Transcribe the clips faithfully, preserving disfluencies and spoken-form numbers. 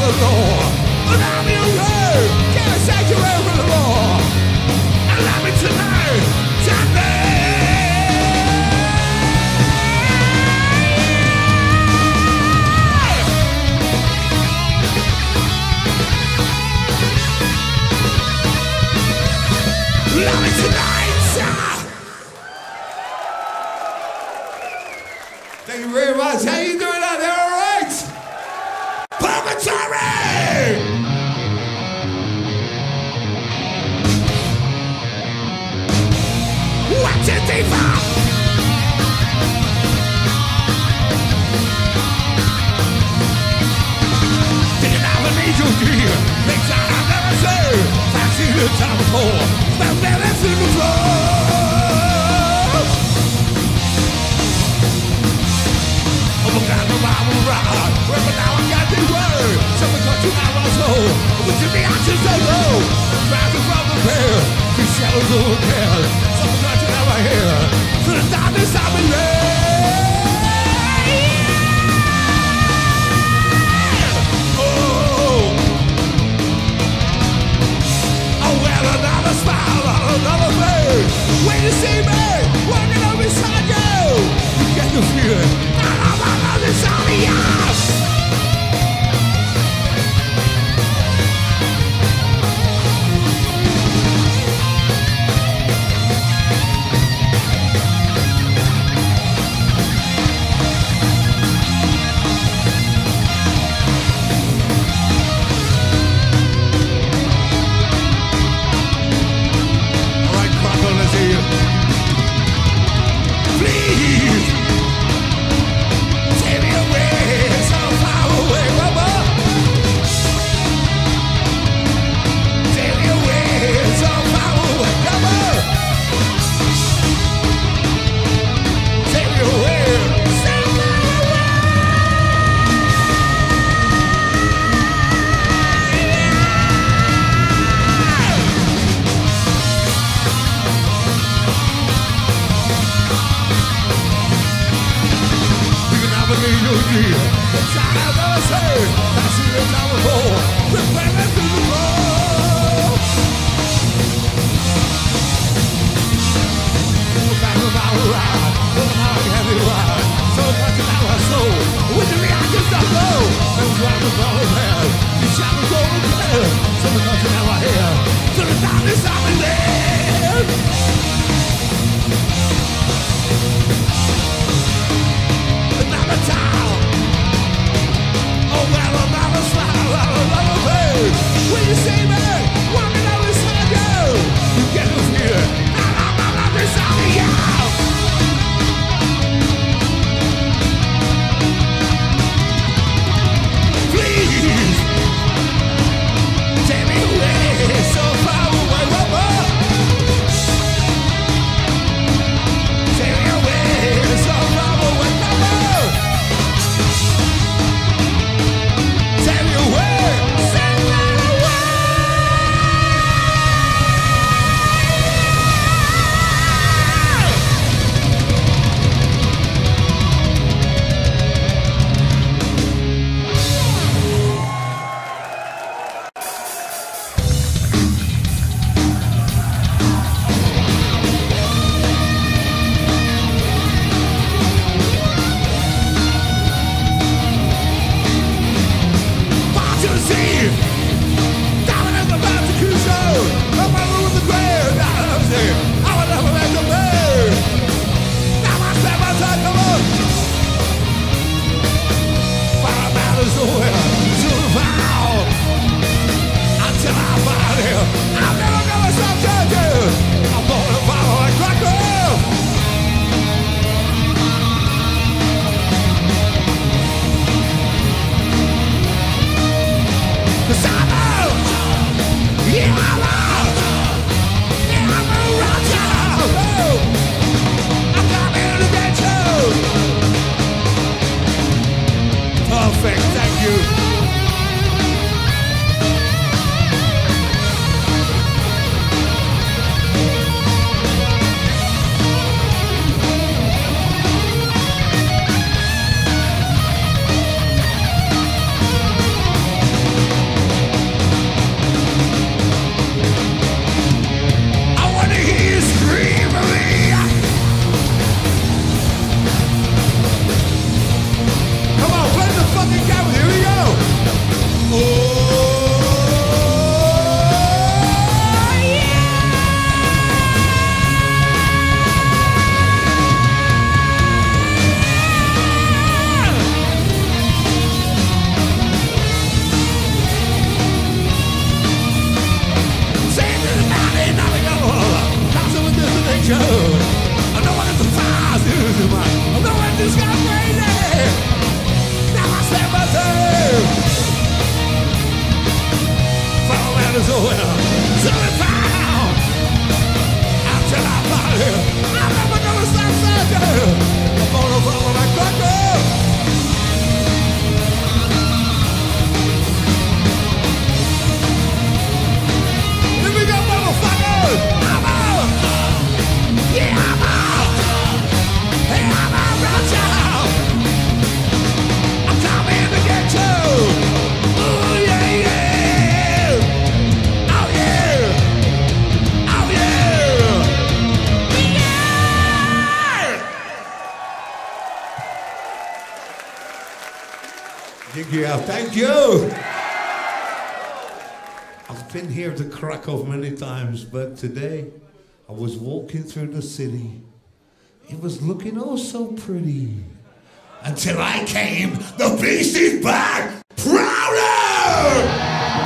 the law. But I'm your word, can't sanctuary from the law. And love me tonight, tonight. Love me tonight. Thank you very much. How you doing out there? All right? Purgatory! What's it, Diva? Thinking I would need you, dear. Things I have never seen. I've seen the time before. Smell balance in the floor. Oh, God, no, I'm around. But now I got the word. Something got you out of my soul. But to me, I just don't know. Rising from the pale. These shadows overcast. Something got you out of here. To the darkness, I'm in another smile on another face. When you see me walking up beside you, you get the feeling that I'm on this on the ass. Please take me away so far away, Mama. Take me away so far away, Mama. Take me away so far away. I need you, dear. It's I have never said. I see the time before. Prepare me to the floor. Back of my ride. Look how I can be right. So much in our soul. With the reactions I know. And drive the ball of hell. You shall go to bed. So much in our hair. To the darkness I'm in there. Another time. Oh, well, another smile on another face. When you see me walking out beside you, you get the feeling that I'm on this side of you. Please take me away so far away, Mama. Thank you. Thank you. I've been here to Krakow many times, but today I was walking through the city. It was looking oh so pretty. Until I came, the beast is back, prouder!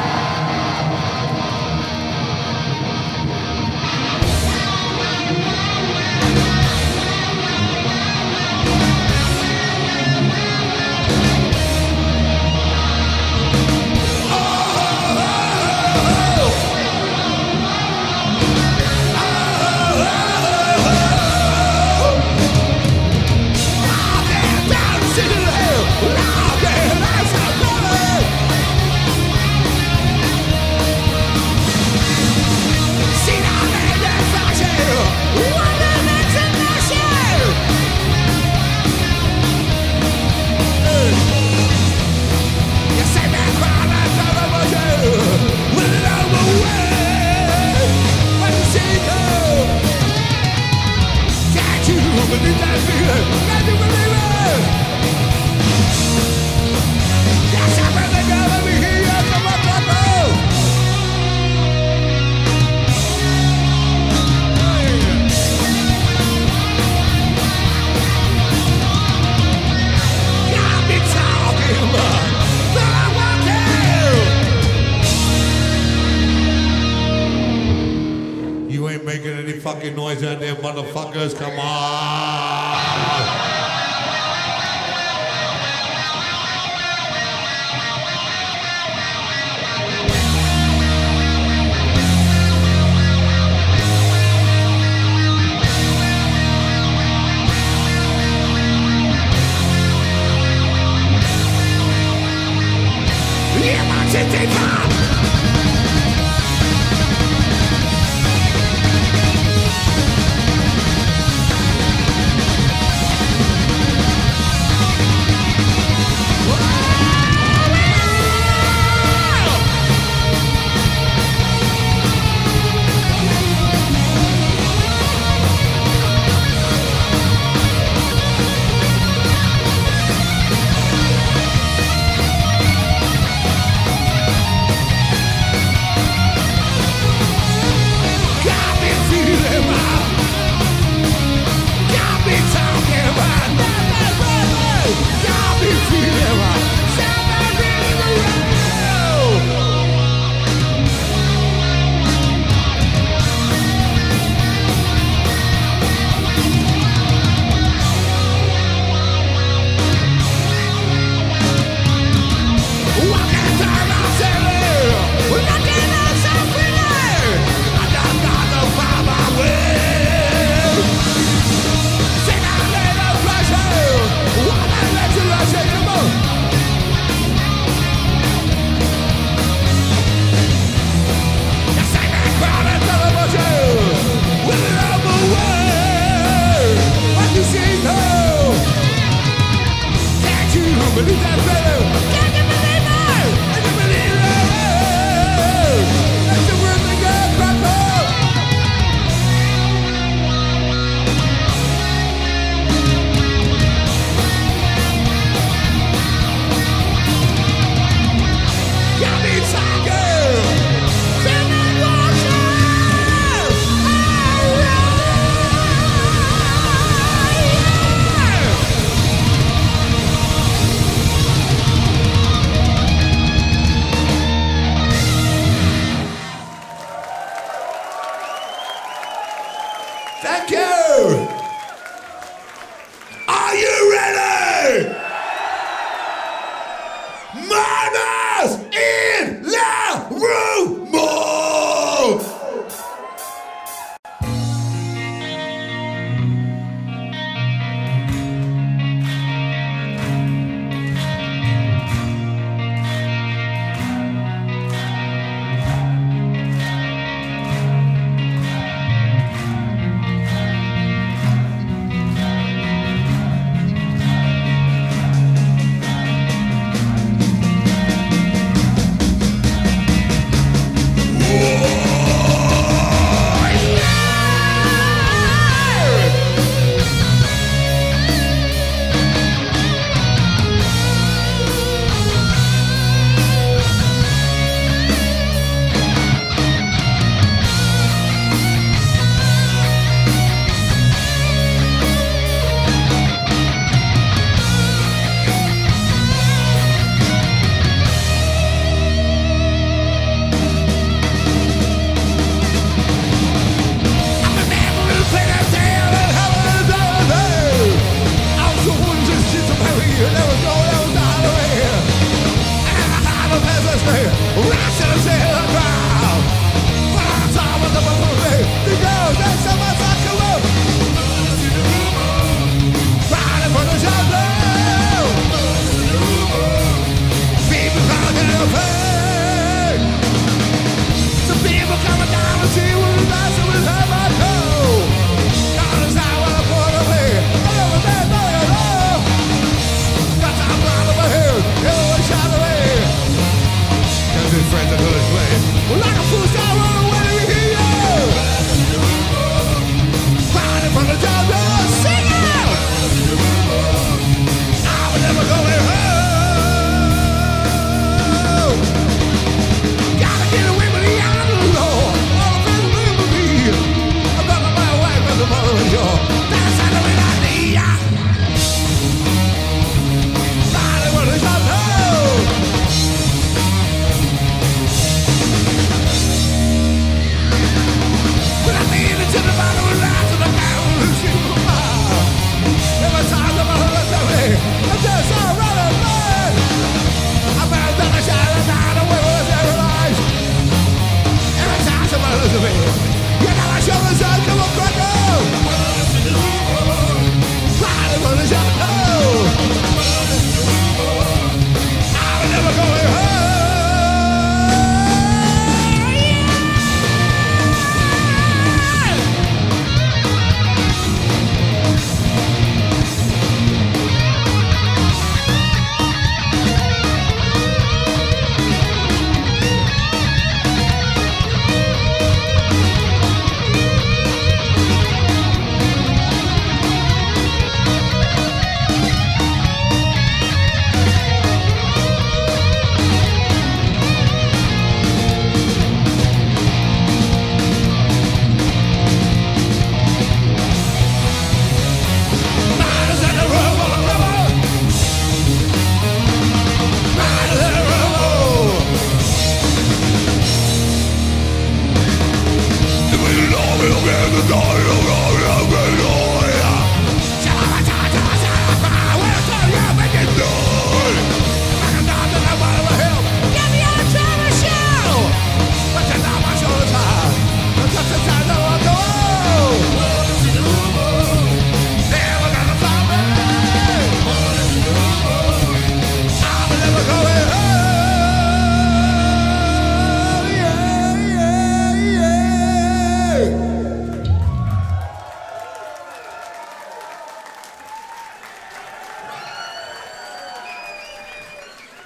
Fucking noise out there, motherfuckers, come on!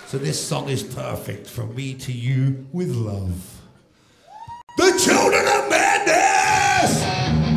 So this song is perfect from me to you with love. The Children of Madness!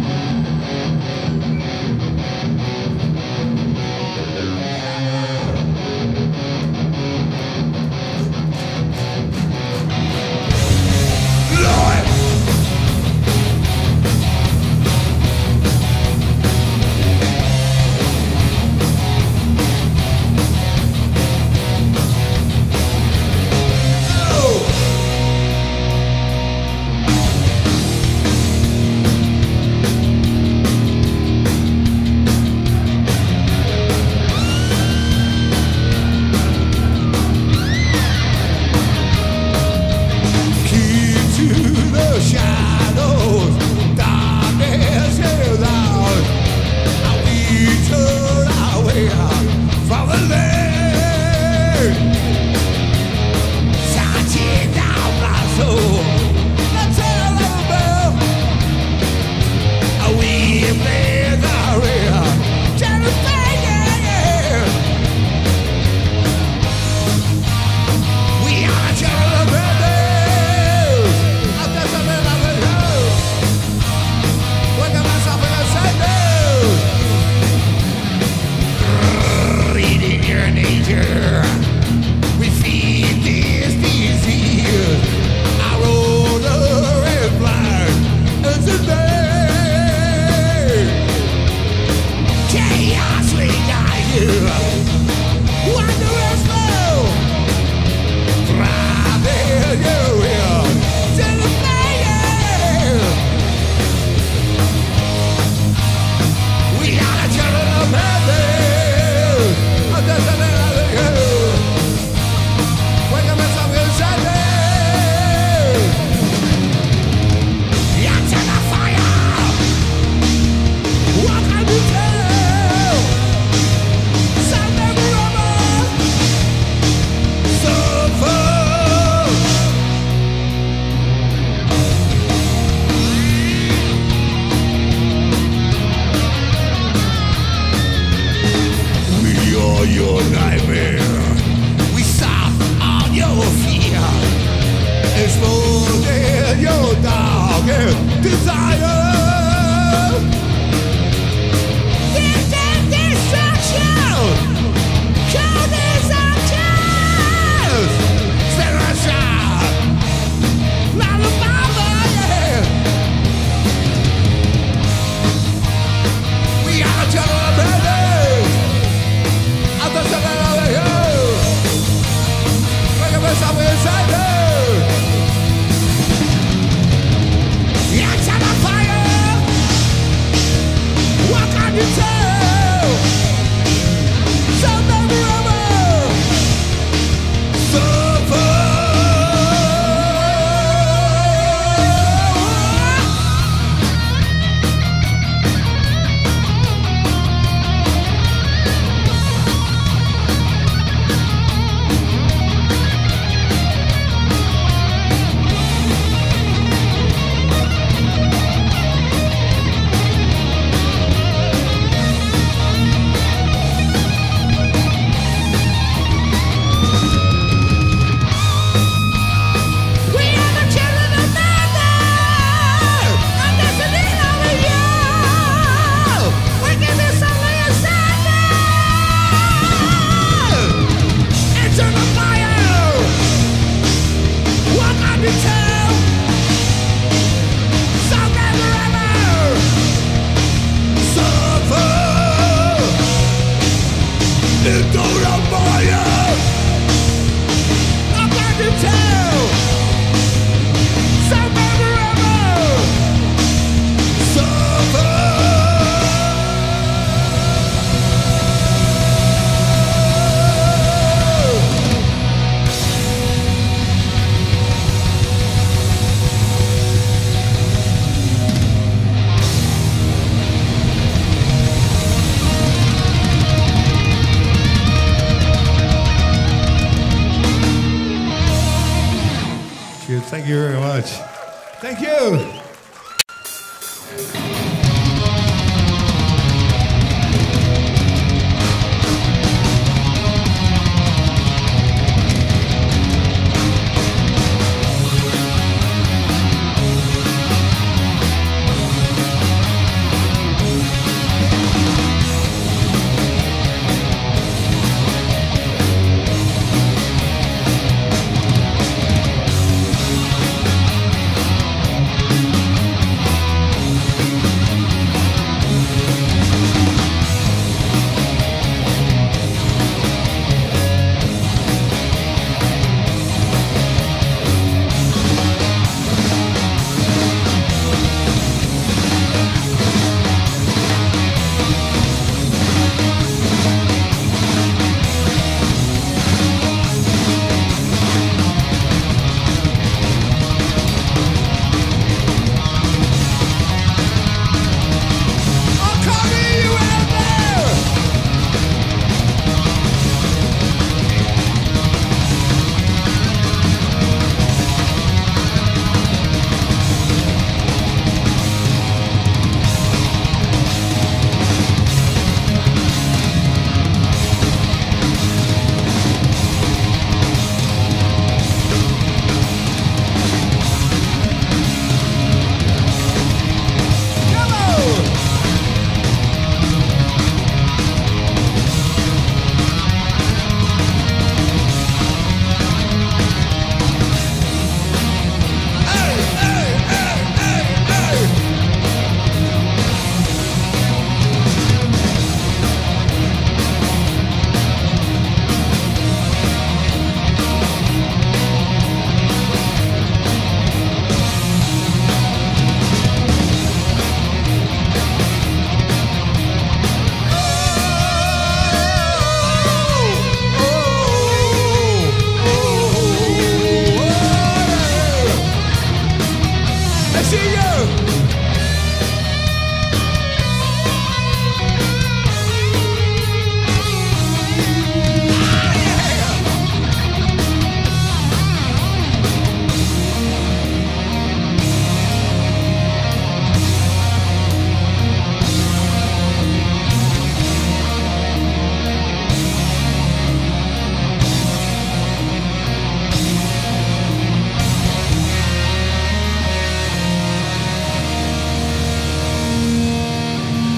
Thank you very much. Thank you.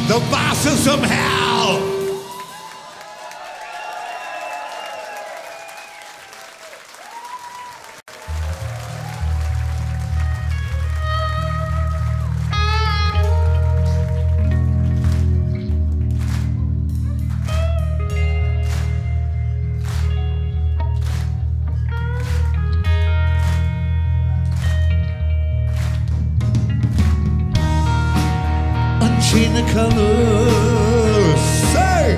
the boss of some hell. Unchain the colors, say.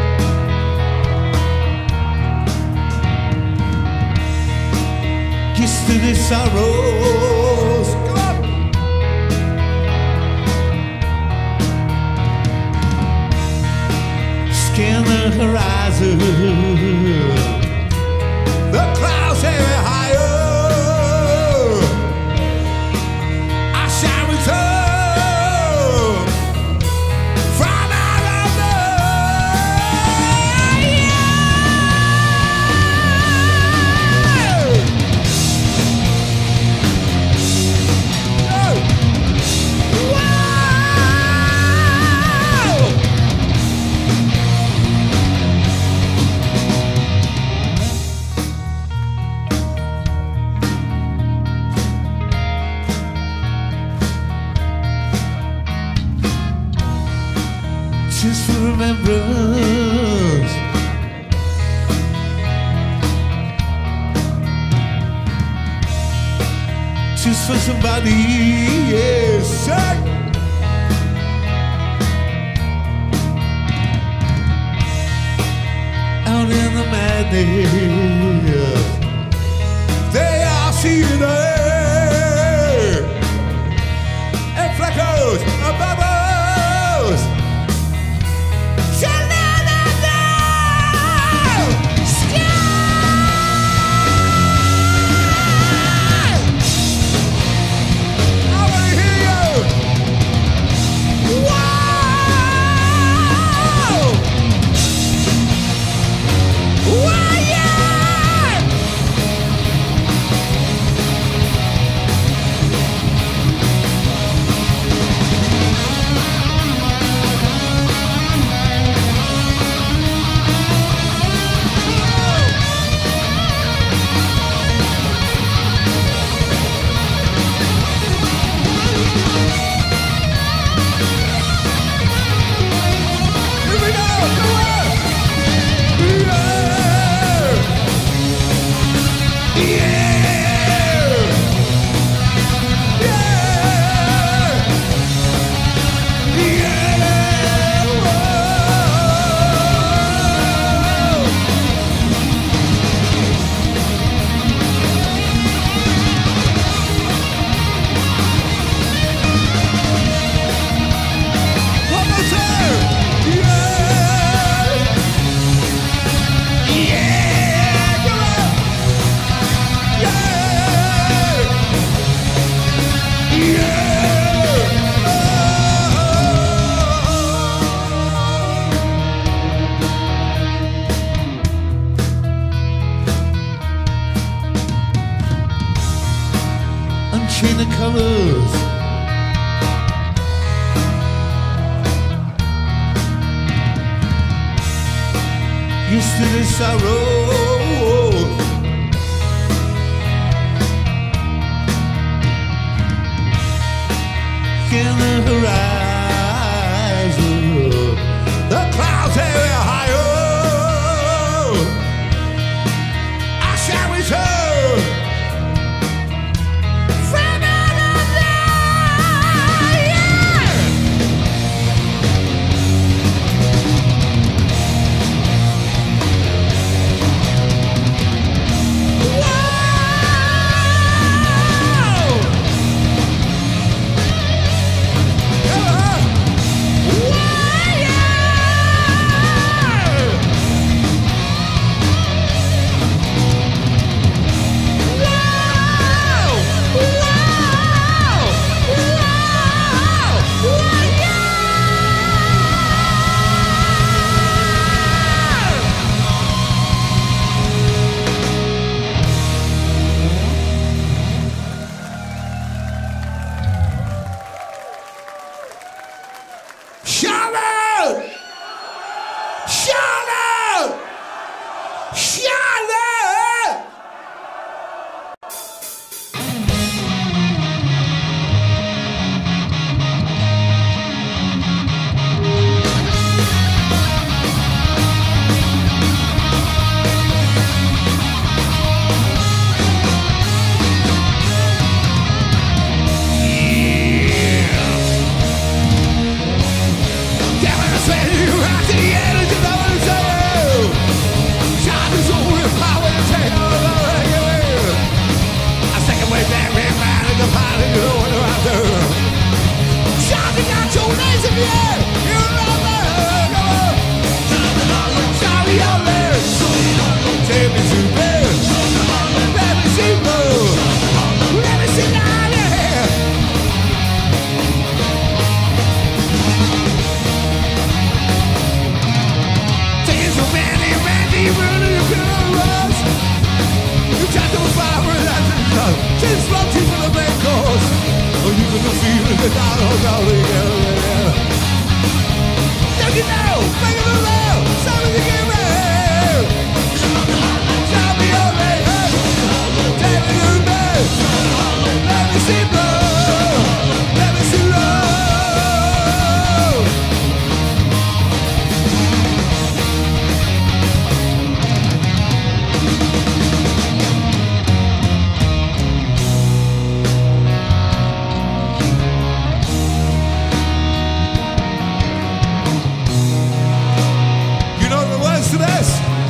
Kiss to the sorrows, come on. Scan the horizon, the clouds heavy higher. I shall return. Just for remembrance, just for somebody, yes, sir. Out in the madness, they are seeing there, and fleckles above us. Unchain the colors, yesterday's sorrow. In the horizon, the clouds heavy higher. I shall return. you can feel it, I don't know, yeah. Don't you know, make it a love, something to give me. Tell me your name, tell me your name. Let me see blood, let me see love. To this.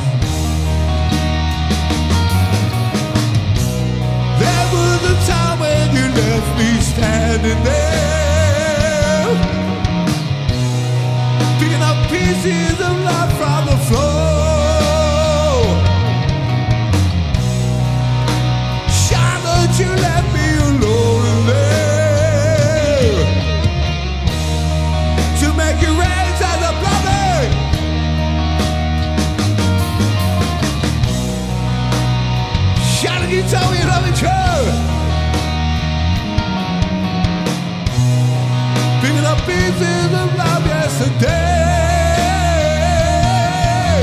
There was a time when you left me standing there, picking up pieces of life from the floor. Charlotte, you left me alone there to make it rain as a brother. You told me love is true. Picking up pieces of love yesterday.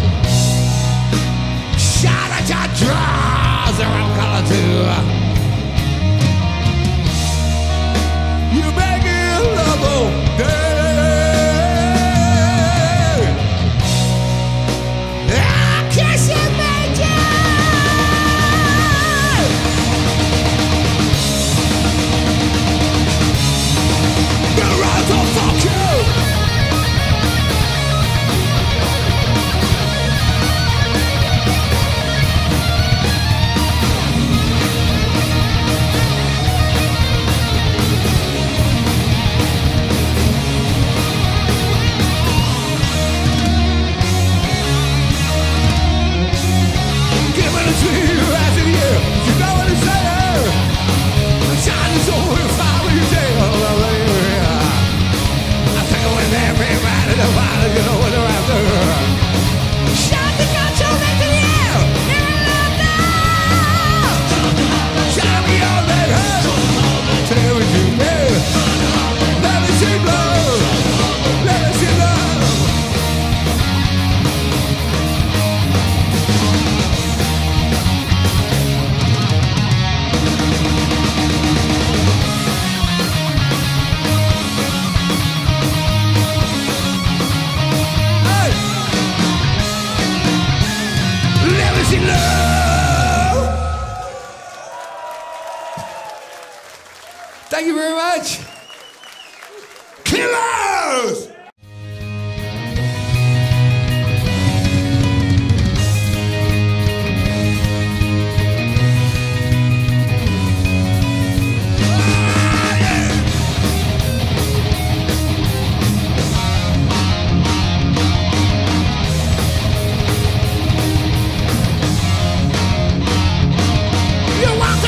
Shout at your draws, they're all color too. You make it love all day. I kiss you, Major. Thank you very much. Killers!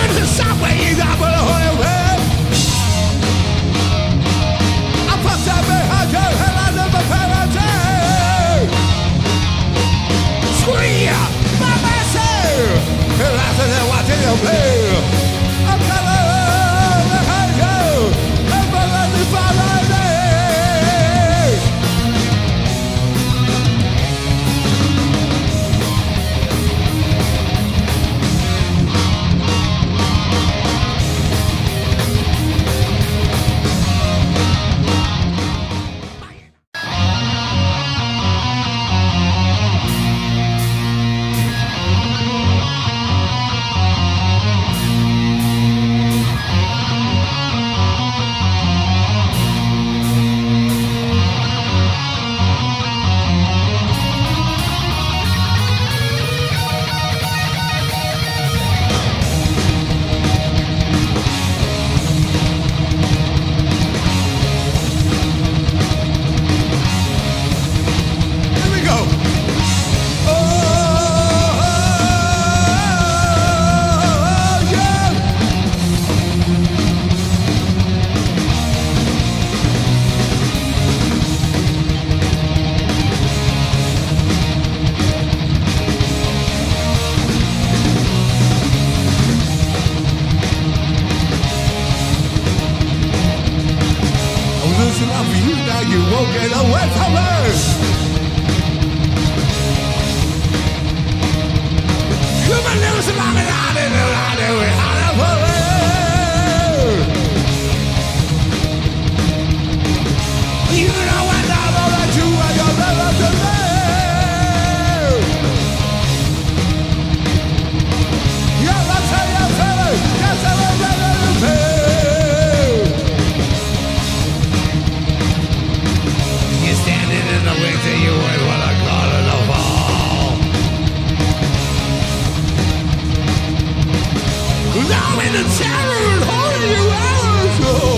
Subway, you got a whole way. I or you won't get away from me. You've been living so long and I didn't know I knew it how to put it. You know I know that you are your brother to me. Yeah, that's how you're feeling. That's how I'm ready to feel. You're standing in the winter, you wait when I call it a fall. Now I'm in the terror and holding you out.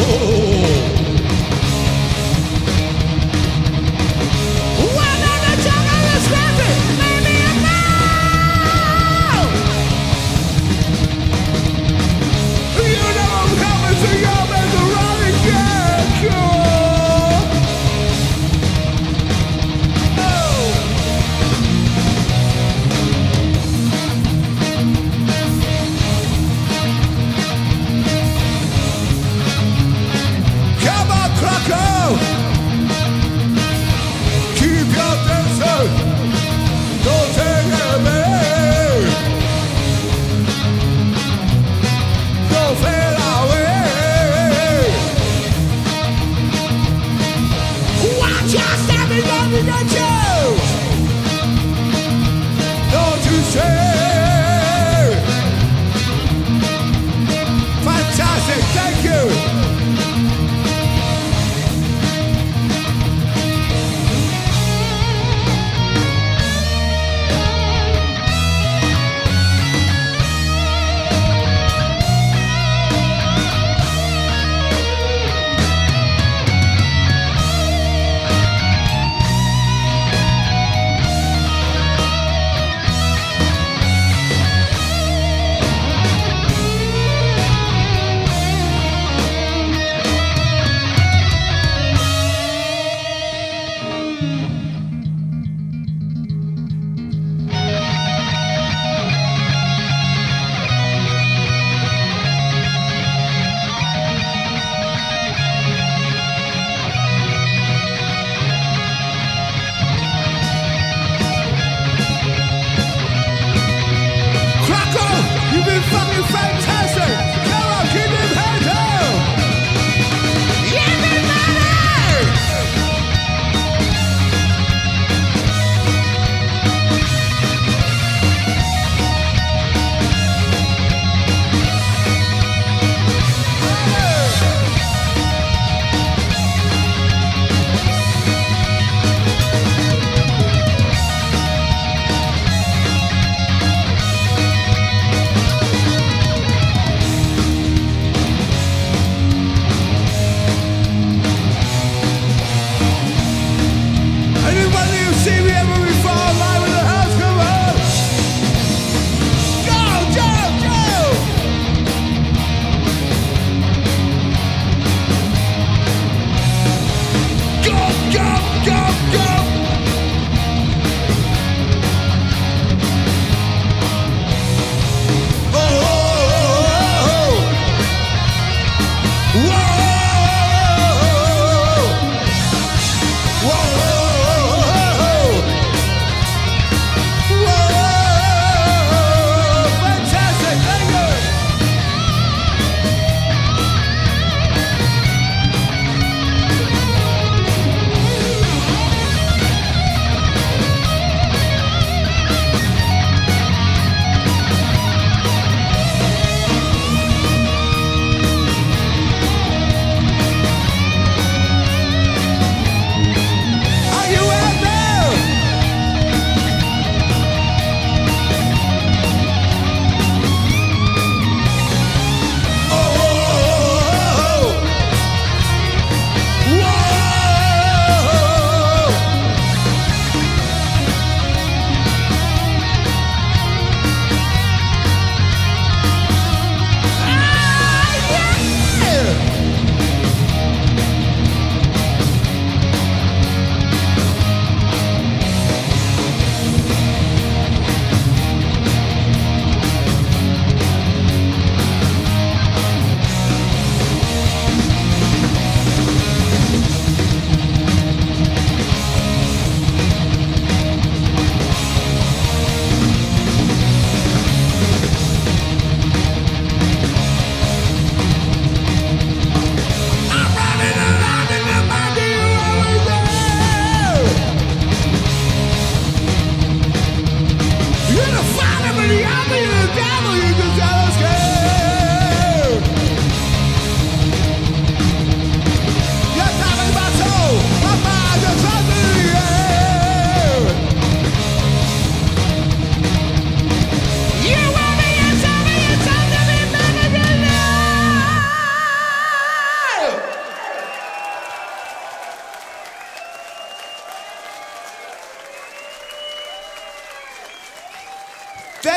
When on the jungle is scratching, maybe I know. You know I'm coming to your bed to run again.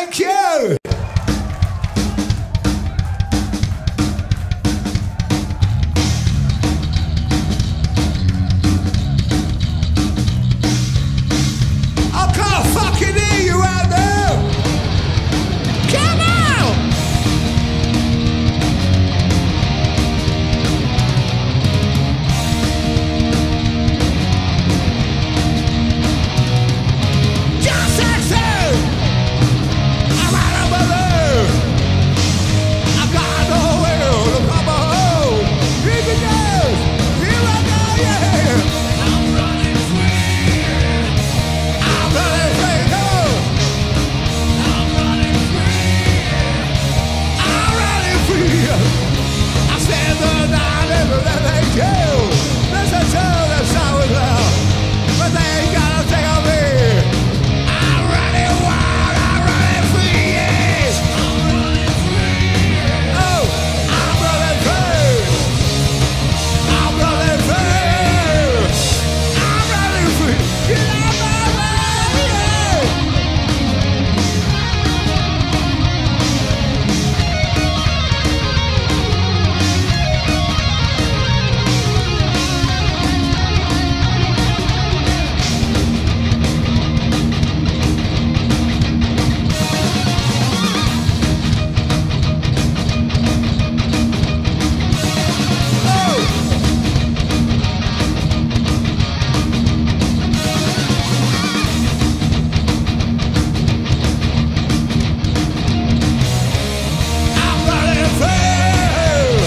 Thank you. I can't fucking hear you out there. Come on. Just as soon. I'm out of my life. I got nowhere to come home. Here it goes. Here I go, yeah. I'm running free. I'm running free, no. I'm running free. I'm running free. I stand the night and let they go. Listen to the sound loud, but they ain't got a thing on me. I'm running wild, I'm running free, yes. I'm running free. Oh, I'm running free. I'm running free. I'm running free. Get out my way, yeah. I'm running free.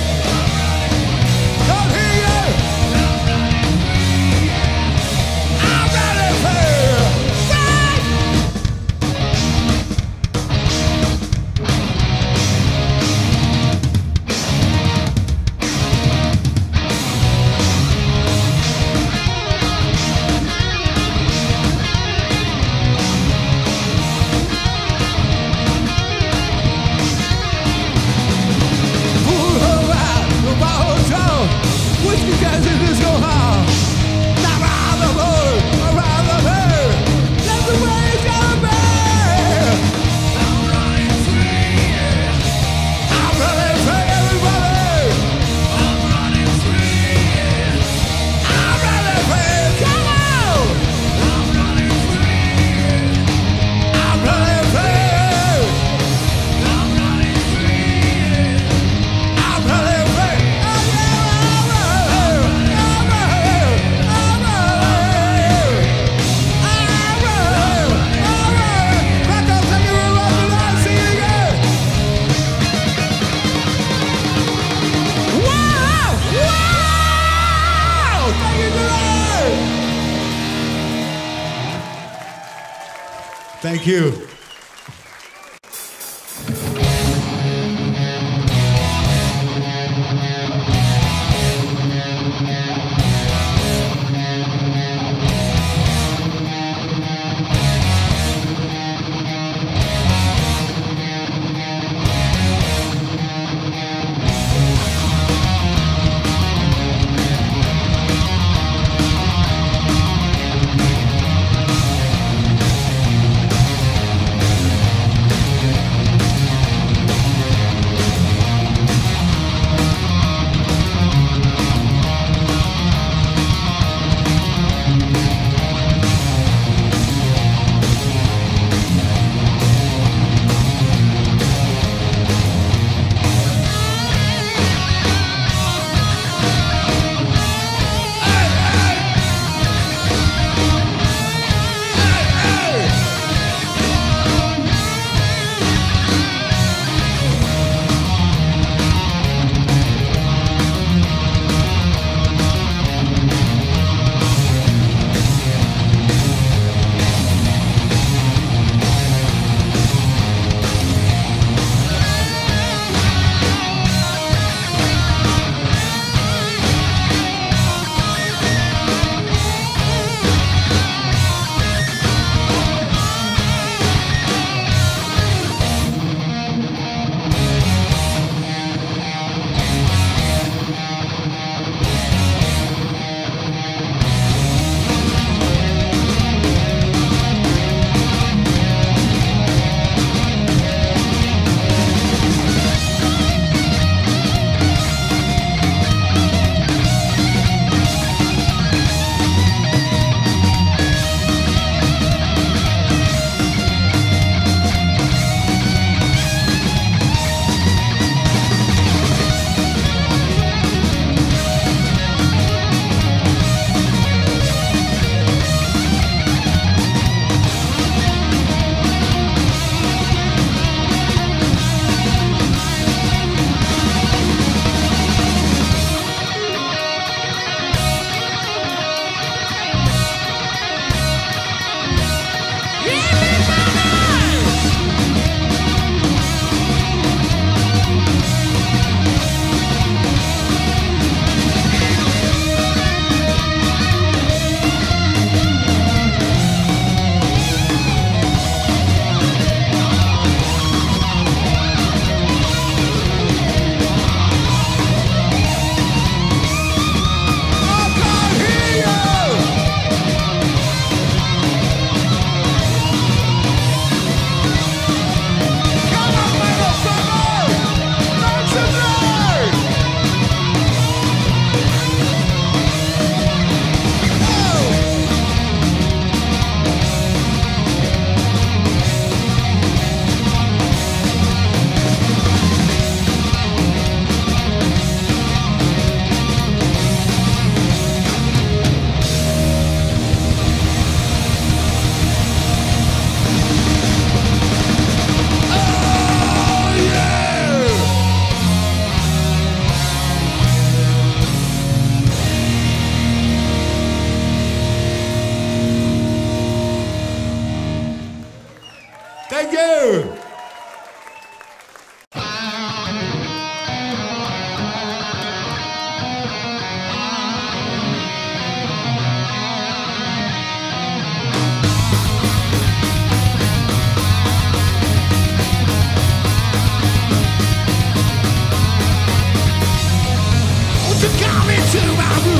Don't hear you. I'm running free. Free. Pull her out, the ball down. Whiskey dancing is go hard. Now around the road, around the bay. That's the way it's gotta be. I'm running free. I'm running free, everybody. I'm running free. I'm running free. Come on. I'm running free. I'm running free. I'm running free. I'm running free. Oh yeah, I'm running. I'm running. I'm running. I'm running. I'm running. Back up, take it real up, and I'll see you again. Wow! Wow! Thank you, July. Thank you.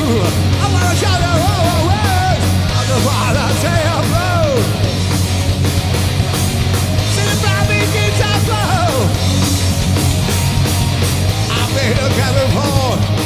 I wanna shout it all the way. I just wanna say hello. See the baby guitar flow. I've been a cabin for.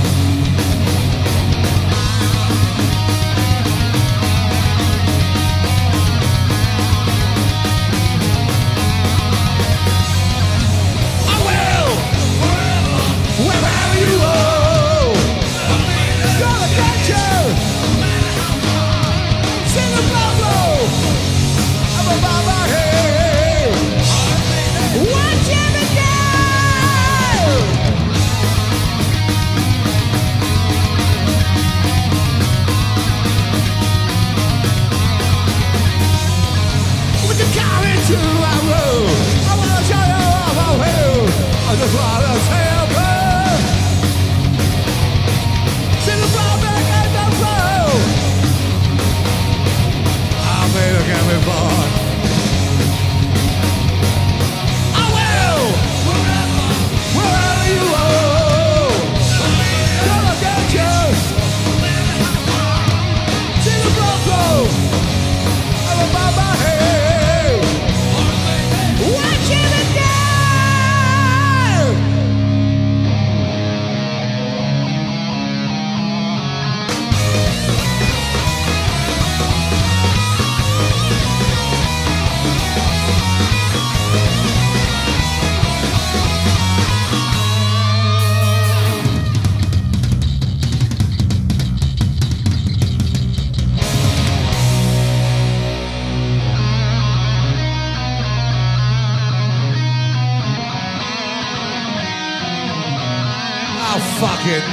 Fuck it.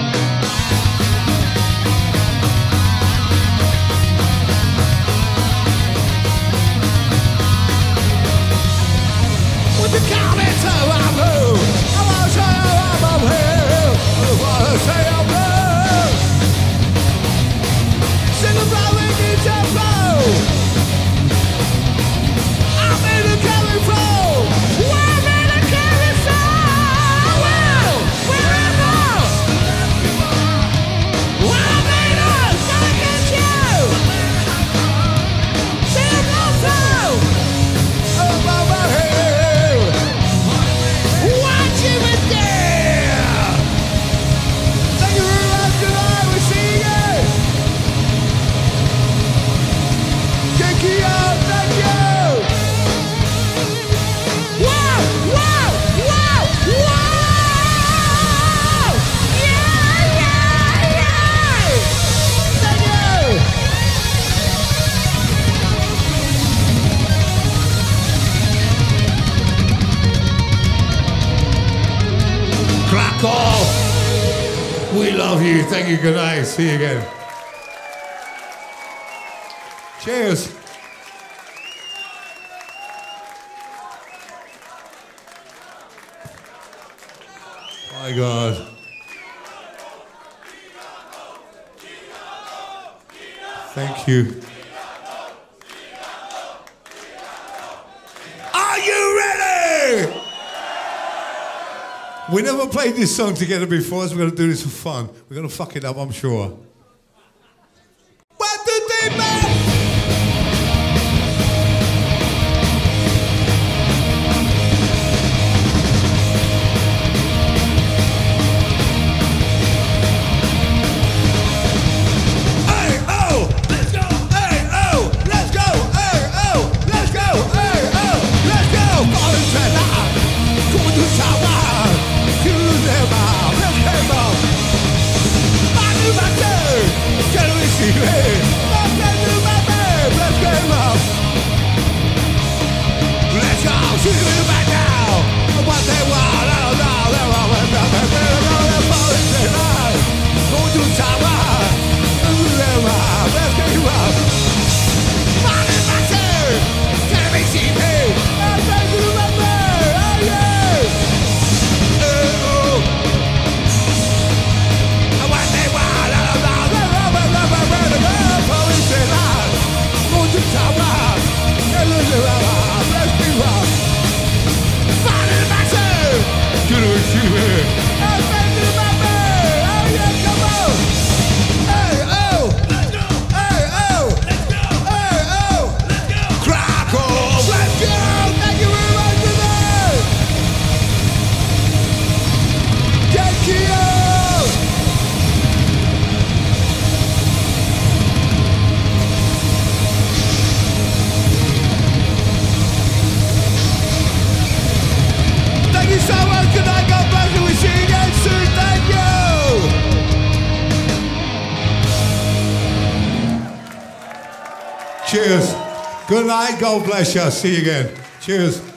With the comments of our move, I wanna show you I'm up here. I wanna say I'm blue. Sing a blowing guitar flow. I'm in the cabin flow. We're in the cabin flow. Well, wherever. We love you. Thank you. Good night. See you again. Cheers. My God. Thank you. Are you ready? We never played this song together before, so we're going to do this for fun. We're going to fuck it up, I'm sure. What did they make? Hey, oh, let's go. Hey, oh, let's go. Hey, oh, let's go. Hey, oh, let's go. Falling to life. Going to Taiwan. Let's go. Cheers. Good night. God bless you. See you again. Cheers.